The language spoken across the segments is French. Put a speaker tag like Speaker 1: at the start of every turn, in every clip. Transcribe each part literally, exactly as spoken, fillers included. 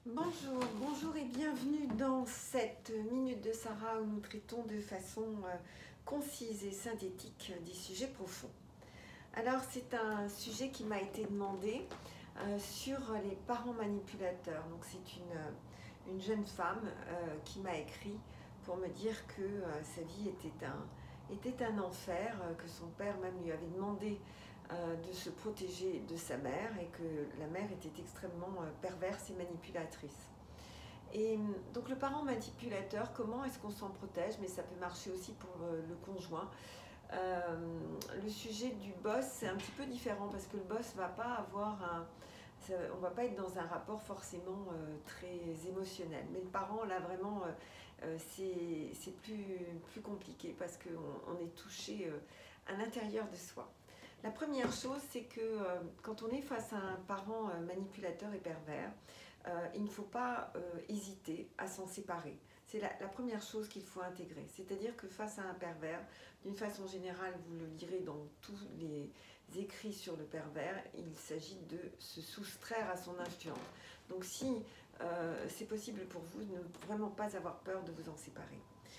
Speaker 1: Bonjour, bonjour et bienvenue dans cette minute de Sarah où nous traitons de façon euh, concise et synthétique des sujets profonds. Alors c'est un sujet qui m'a été demandé euh, sur les parents manipulateurs. Donc c'est une, une jeune femme euh, qui m'a écrit pour me dire que euh, sa vie était un, était un enfer, euh, que son père même lui avait demandé euh, de se protéger de sa mère et que la mère était extrêmement euh, perverse et manipulatrice. Et donc le parent manipulateur, comment est-ce qu'on s'en protège? Mais ça peut marcher aussi pour le, le conjoint. Euh, le sujet du boss, c'est un petit peu différent parce que le boss va pas avoir un... ça- on va pas être dans un rapport forcément euh, très émotionnel. Mais le parent, là, vraiment, euh, euh, c'est c'est plus, plus compliqué parce qu'on on est touché euh, à l'intérieur de soi. La première chose, c'est que euh, quand on est face à un parent euh, manipulateur et pervers, euh, il ne faut pas euh, hésiter à s'en séparer. C'est la, la première chose qu'il faut intégrer. C'est-à-dire que face à un pervers, d'une façon générale, vous le lirez dans tous les écrits sur le pervers, il s'agit de se soustraire à son influence. Donc si euh, c'est possible pour vous, ne vraiment pas avoir peur de vous en séparer.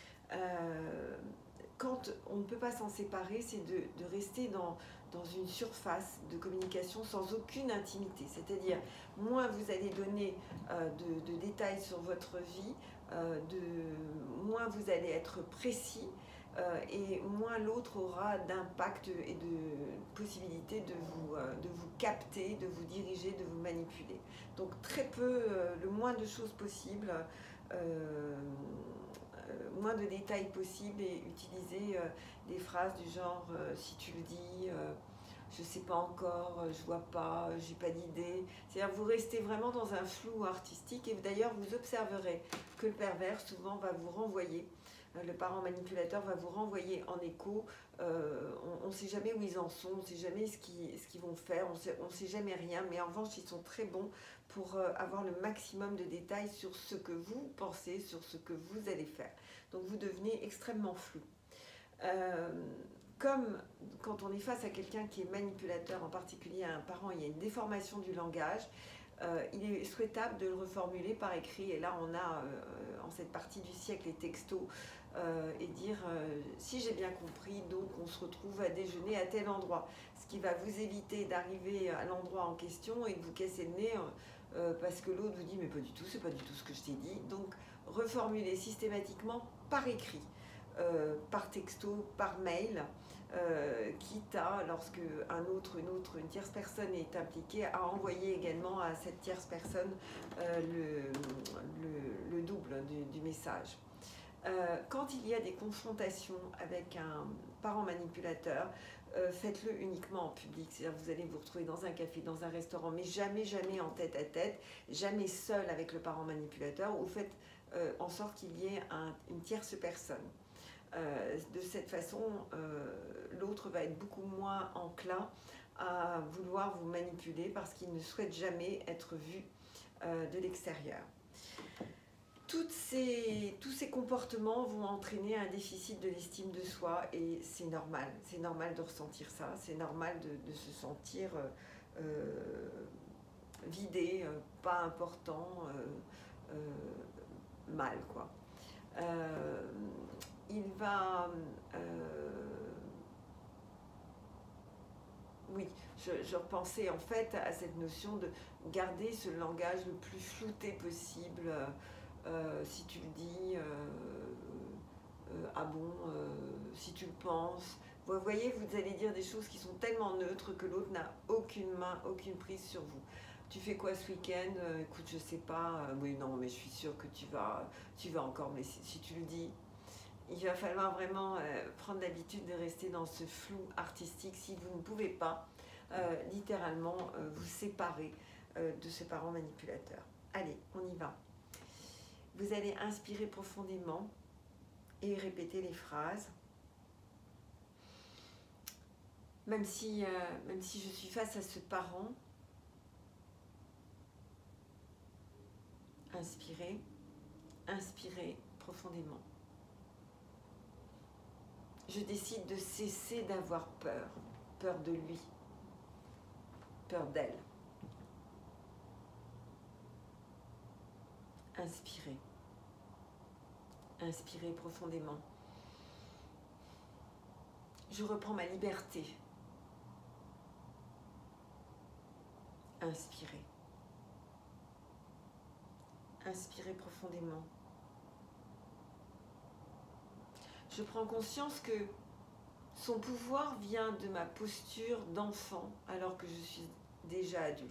Speaker 1: Euh, quand on ne peut pas s'en séparer, c'est de, de rester dans, dans une surface de communication sans aucune intimité. C'est-à-dire, moins vous allez donner euh, de, de détails sur votre vie, euh, de, moins vous allez être précis, euh, et moins l'autre aura d'impact et de possibilité de vous, euh, de vous capter, de vous diriger, de vous manipuler. Donc très peu, euh, le moins de choses possibles. Euh, euh, moins de détails possibles et utiliser euh, des phrases du genre euh, si tu le dis, euh, je sais pas encore, euh, je vois pas, euh, j'ai pas d'idée. C'est-à-dire vous restez vraiment dans un flou artistique et d'ailleurs vous observerez que le pervers souvent va vous renvoyer. euh, Le parent manipulateur va vous renvoyer en écho. Euh, on ne sait jamais où ils en sont, on ne sait jamais ce qu'ils ce qu'ils vont faire, on sait, ne sait jamais rien. Mais en revanche, ils sont très bons pour euh, avoir le maximum de détails sur ce que vous pensez, sur ce que vous allez faire. Donc vous devenez extrêmement flou. Euh, comme quand on est face à quelqu'un qui est manipulateur, en particulier à un parent, il y a une déformation du langage, euh, il est souhaitable de le reformuler par écrit. Et là, on a euh, en cette partie du siècle les textos euh, et dire euh, si j'ai bien compris, donc on se retrouve à déjeuner à tel endroit. Ce qui va vous éviter d'arriver à l'endroit en question et de vous casser le nez euh, parce que l'autre vous dit mais pas du tout, c'est pas du tout ce que je t'ai dit. Donc reformuler systématiquement par écrit. Euh, par texto, par mail, euh, quitte à, lorsque un autre, une autre, une tierce personne est impliquée, à envoyer également à cette tierce personne euh, le, le, le double du, du message. Euh, quand il y a des confrontations avec un parent manipulateur, euh, faites-le uniquement en public. C'est-à-dire vous allez vous retrouver dans un café, dans un restaurant, mais jamais, jamais en tête à tête, jamais seul avec le parent manipulateur, ou faites euh, en sorte qu'il y ait un, une tierce personne. Euh, de cette façon, euh, l'autre va être beaucoup moins enclin à vouloir vous manipuler parce qu'il ne souhaite jamais être vu euh, de l'extérieur. Toutes ces, tous ces comportements vont entraîner un déficit de l'estime de soi et c'est normal. C'est normal de ressentir ça, c'est normal de, de se sentir euh, euh, vidé, euh, pas important, euh, euh, mal quoi. Euh, il va... Euh, oui, je, je repensais en fait à cette notion de garder ce langage le plus flouté possible. Euh, si tu le dis, euh, euh, ah bon, euh, si tu le penses. Vous voyez, vous allez dire des choses qui sont tellement neutres que l'autre n'a aucune main, aucune prise sur vous. Tu fais quoi ce week-end? euh, Écoute, je sais pas. Euh, oui, non, mais je suis sûre que tu vas, tu vas encore. Mais si, si tu le dis, il va falloir vraiment euh, prendre l'habitude de rester dans ce flou artistique si vous ne pouvez pas euh, littéralement euh, vous séparer euh, de ce parent manipulateur. Allez, on y va. Vous allez inspirer profondément et répéter les phrases. Même si, euh, même si je suis face à ce parent, inspirez, inspirez profondément. Je décide de cesser d'avoir peur, peur de lui, peur d'elle. Inspirez. Inspirez profondément. Je reprends ma liberté. Inspirez. Inspirez profondément. Je prends conscience que son pouvoir vient de ma posture d'enfant alors que je suis déjà adulte.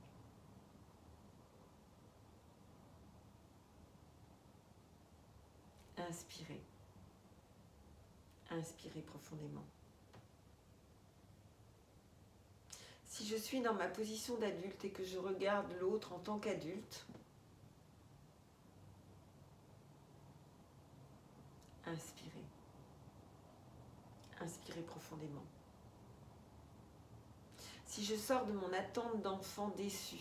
Speaker 1: Inspirez. Inspirez profondément. Si je suis dans ma position d'adulte et que je regarde l'autre en tant qu'adulte, inspirez. Inspirez profondément. Si je sors de mon attente d'enfant déçu,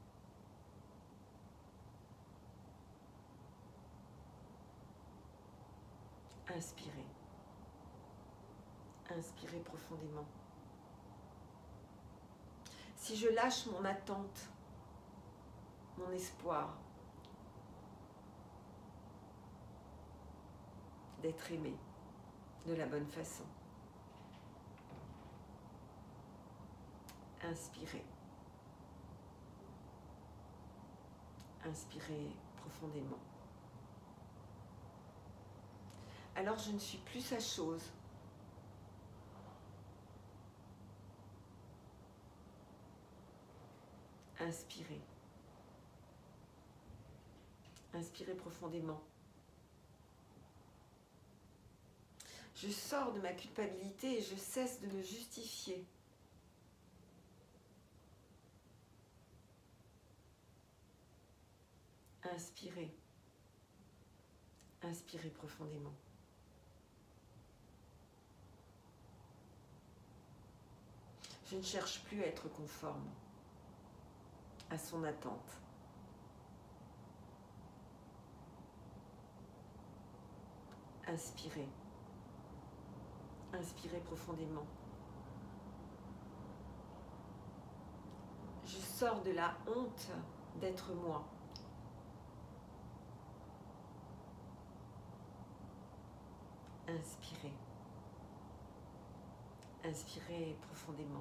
Speaker 1: inspirez. Inspirez profondément. Si je lâche mon attente, mon espoir d'être aimé de la bonne façon, inspirez. Inspirez profondément. Alors je ne suis plus sa chose. Inspirez. Inspirez profondément. Je sors de ma culpabilité et je cesse de me justifier. Inspirez. Inspirez profondément. Je ne cherche plus à être conforme à son attente. Inspirez. Inspirez profondément. Je sors de la honte d'être moi. Inspirez. Inspirez profondément.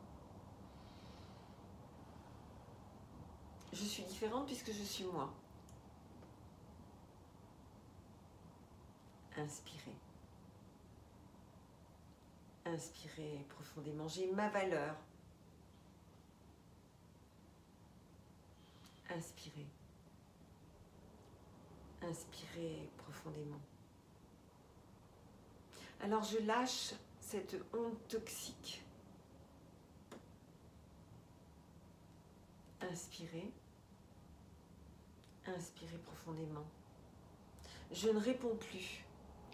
Speaker 1: Je suis différente puisque je suis moi. Inspirez. Inspirez profondément. J'ai ma valeur. Inspirez. Inspirez profondément. Alors je lâche cette honte toxique. Inspirez. Inspirez profondément. Je ne réponds plus.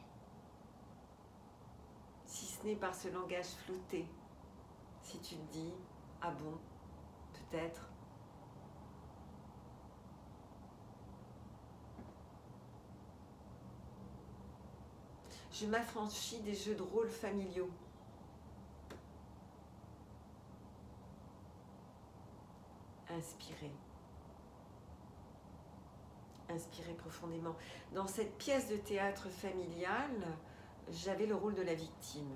Speaker 1: Si ce n'est par ce langage flouté. Si tu te dis, ah bon, peut-être. Je m'affranchis des jeux de rôle familiaux. Inspirez. Inspirez profondément. Dans cette pièce de théâtre familiale, j'avais le rôle de la victime.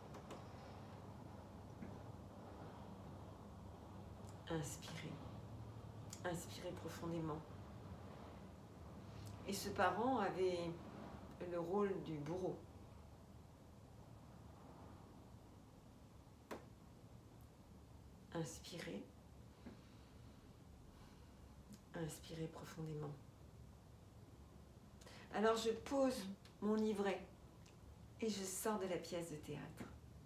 Speaker 1: Inspirez. Inspirez profondément. Et ce parent avait le rôle du bourreau. Inspirez. Inspirez profondément. Alors je pose mon livret et je sors de la pièce de théâtre.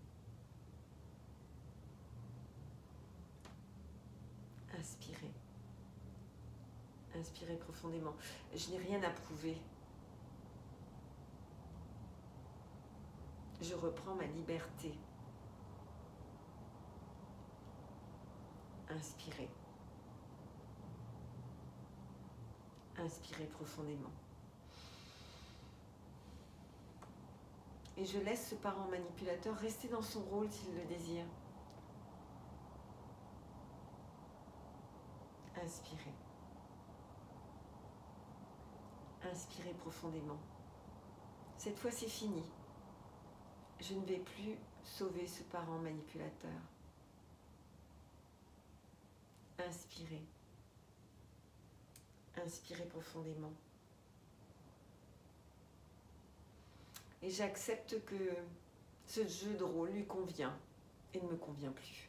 Speaker 1: Inspirez. Inspirez profondément. Je n'ai rien à prouver. Je reprends ma liberté. Inspirez. Inspirez profondément. Et je laisse ce parent manipulateur rester dans son rôle s'il le désire. Inspirez. Inspirez profondément. Cette fois, c'est fini. Je ne vais plus sauver ce parent manipulateur. Inspirez. Inspirez profondément. Et j'accepte que ce jeu de rôle lui convient et ne me convient plus.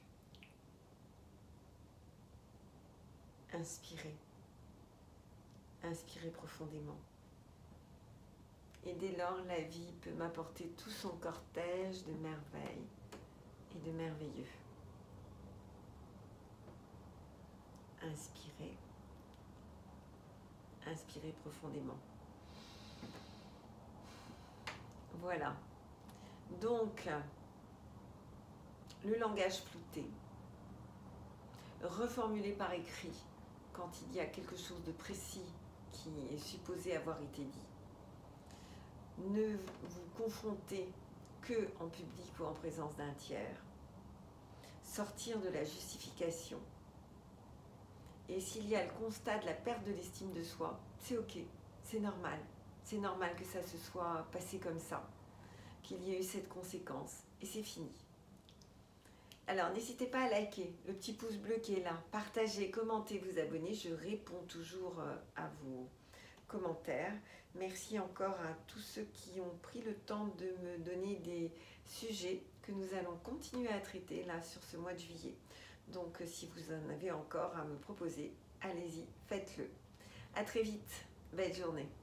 Speaker 1: Inspirez. Inspirez profondément. Et dès lors, la vie peut m'apporter tout son cortège de merveilles et de merveilleux. Inspirez. Inspirez profondément. Voilà. Donc, le langage flouté, reformulé par écrit quand il y a quelque chose de précis qui est supposé avoir été dit. Ne vous confrontez que en public ou en présence d'un tiers. Sortir de la justification. Et s'il y a le constat de la perte de l'estime de soi, c'est ok, c'est normal. C'est normal que ça se soit passé comme ça, qu'il y ait eu cette conséquence, et c'est fini. Alors, n'hésitez pas à liker, le petit pouce bleu qui est là, partagez, commentez, vous abonnez, je réponds toujours à vos commentaires. Merci encore à tous ceux qui ont pris le temps de me donner des sujets que nous allons continuer à traiter là sur ce mois de juillet. Donc, si vous en avez encore à me proposer, allez-y, faites-le. À très vite, belle journée.